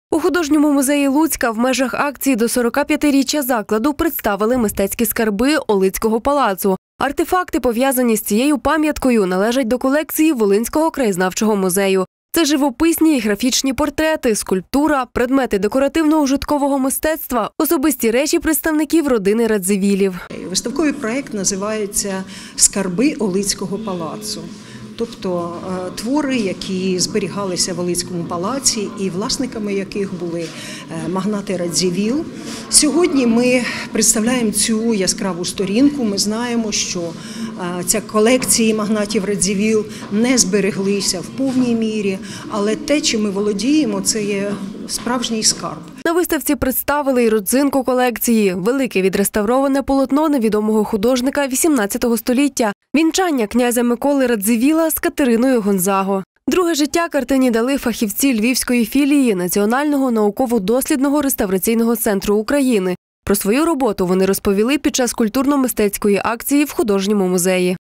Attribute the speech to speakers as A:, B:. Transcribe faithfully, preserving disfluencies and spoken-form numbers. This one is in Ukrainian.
A: У художньому музеї Луцька в межах акції до сорокап'ятиріччя закладу представили мистецькі скарби Олицького палацу. Артефакти, пов'язані з цією пам'яткою, належать до колекції Волинського краєзнавчого музею. Це живописні і графічні портрети, скульптура, предмети декоративно-ужиткового мистецтва, особисті речі представників родини Радзивілів.
B: Виставковий проєкт називається «Скарби Олицького палацу». Тобто твори, які зберігалися в Олицькому палаці і власниками яких були магнати Радзивіл. Сьогодні ми представляємо цю яскраву сторінку. Ми знаємо, що ця колекції магнатів Радзивіл не збереглися в повній мірі, але те, чим ми володіємо, це є справжній скарб.
A: На виставці представили і родзинку колекції – велике відреставроване полотно невідомого художника вісімнадцятого століття – вінчання князя Миколи Радзивіла з Катериною Гонзаго. Друге життя картині дали фахівці Львівської філії Національного науково-дослідного реставраційного центру України. Про свою роботу вони розповіли під час культурно-мистецької акції в художньому музеї.